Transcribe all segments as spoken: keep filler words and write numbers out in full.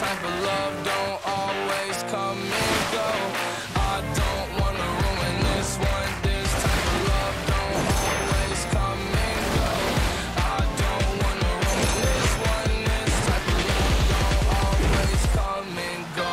type of love don't always come and go. I don't wanna ruin this one. This type of love don't always come and go. I don't wanna ruin this one. This type of love don't always come and go.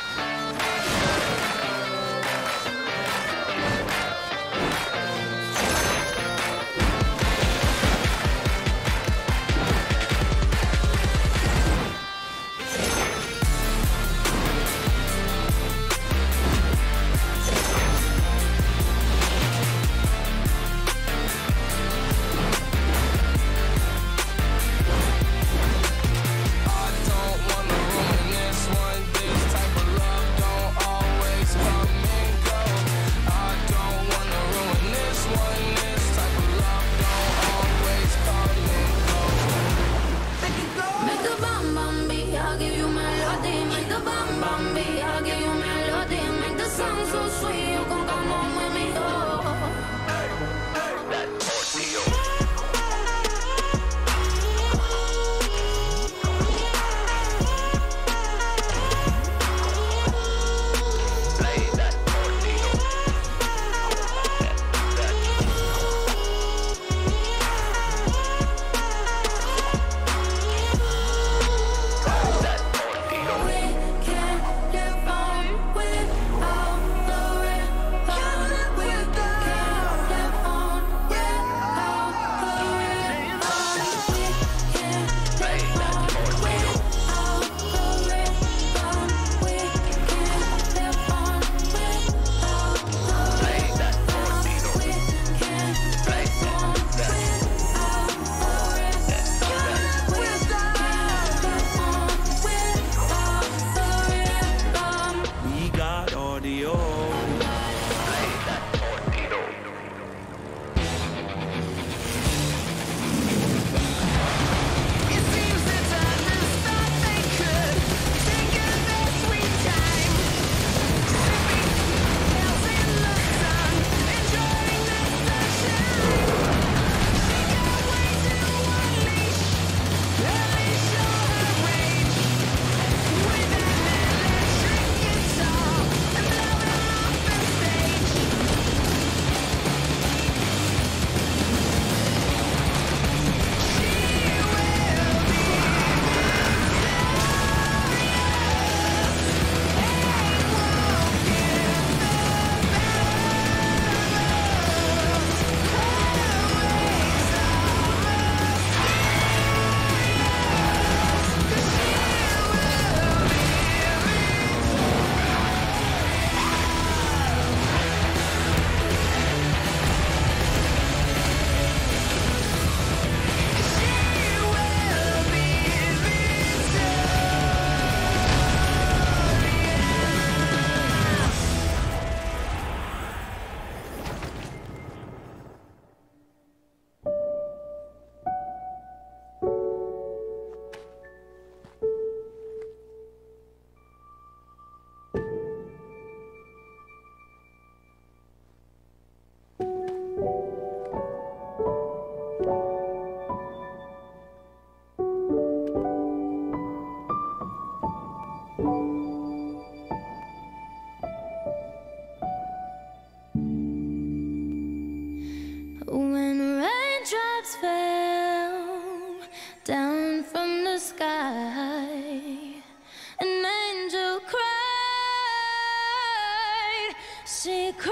down from the sky. An angel cried, she cried.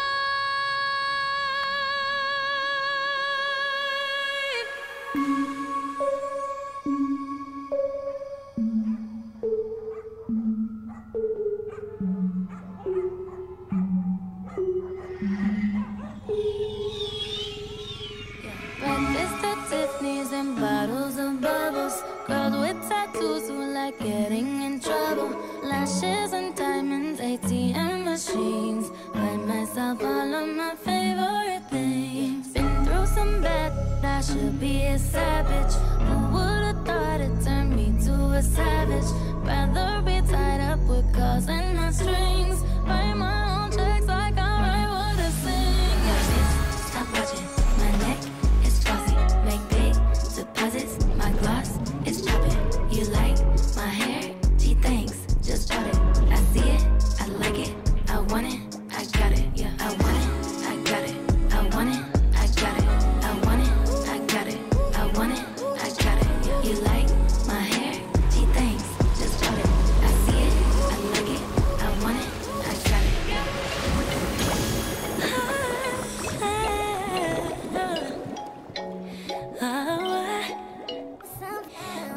Breakfast at Tiffany's and bottles of bubbles. Girls with tattoos who like getting in trouble. Lashes and diamonds, A T M machines. Buy myself all of my favorite things. Been through some bad, I should be a savage. Who would've thought it turned me to a savage? Rather be tied up with calls and not strings. Write my own checks like I write what I sing. Watch this, stop watching my neck. Make big deposits, my gloss is chopping. You like my hair? She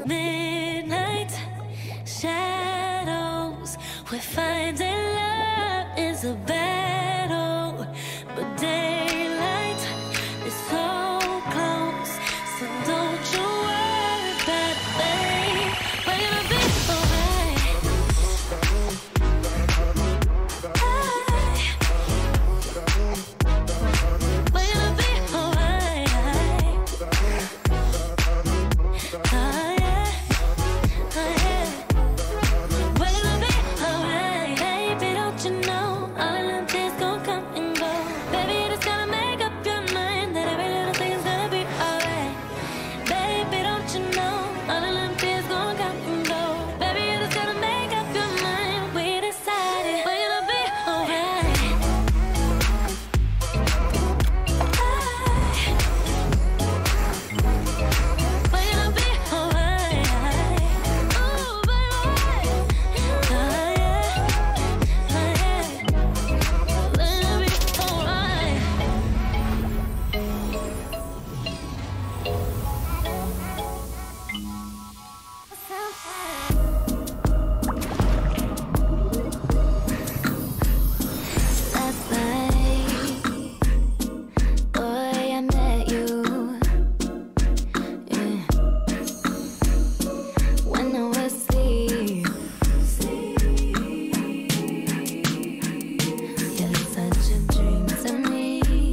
Midnight shadows, we're finding love is a battle, but daylight is so close, so don't you worry about a thing. We're gonna be alright. We're gonna be alright. Oh yeah, oh yeah. We're gonna be alright. Baby, don't you know all of them days gon' come and go. Baby, you just gotta make up your mind that every little thing's gonna be alright. Baby, don't you know all of them days gon' come and go. Baby, you just gotta make up your mind. We decided we're gonna be alright. We're gonna be alright. Ooh, baby. Oh yeah, oh yeah. We're gonna be alright. Last night, boy, I met you. Yeah. When I was asleep, you're such a dream to me.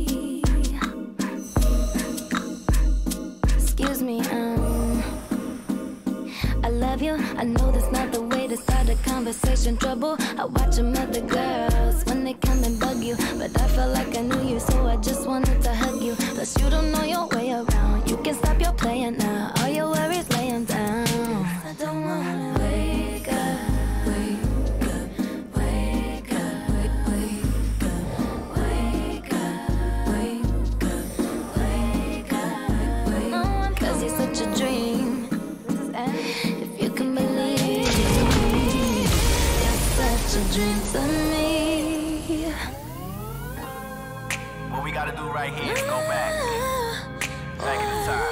Excuse me, um, I love you. I know that's not the way to start a conversation. Trouble. I watch them other girls when they come and bug you, but I felt like I knew you, so I just wanted to hug you. Plus you don't know your way around. You can stop your playing now. All your worries lay 'em down. I don't wanna wake up, wake up, wake up, wake, wake up, wake up, wake up, wake up, wake up. Cause you're such a dream. If you can believe it, you're such a dream to me. What we gotta do right here is go back. Back in the time.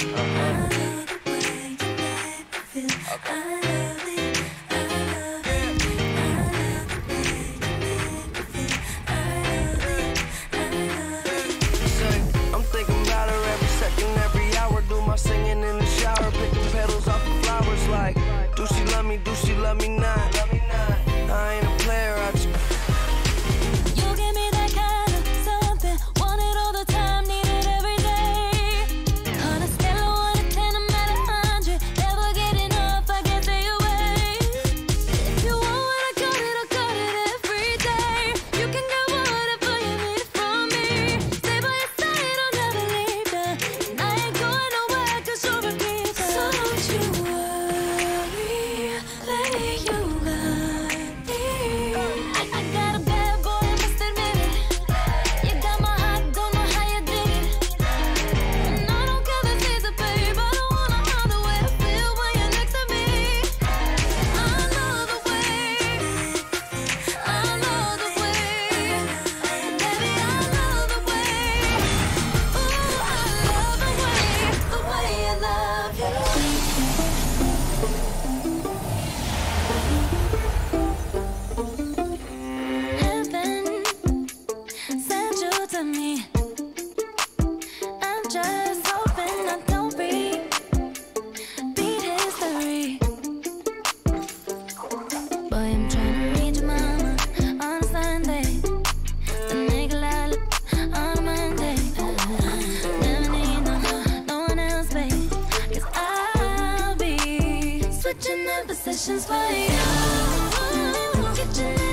I'm thinking about her every second, every hour. Do my singing in the shower, picking petals off the flowers. Like, do she love me? Do she love me not? I ain't a player. I just You give me that kind of something, want it all the time, need it every day. On a scale of one to ten, I'm at a hundred, never get enough, I can't stay away. If you want what I got it, I got it every day. You can get whatever you need from me. Stay by your side, I'll never leave ya. And I ain't going nowhere 'cause you're a keeper. So don't you worry, lady, you got me. I, I got a bad boy, I must admit it. You got my heart, don't know how you did it. And I don't care if it's a babe, I don't wanna harm the way I feel when you're next to me. I love the way, I love the way, baby, I love the way. Ooh, I love the way, the way I love you. Heaven sent you to me. I'm just hoping I don't repeat history. Boy, I'm trying to read your mama on a Sunday, the nigga lala on a Monday. Never need no, no one else, babe, 'cause I'll be switching up positions for you. Kitchen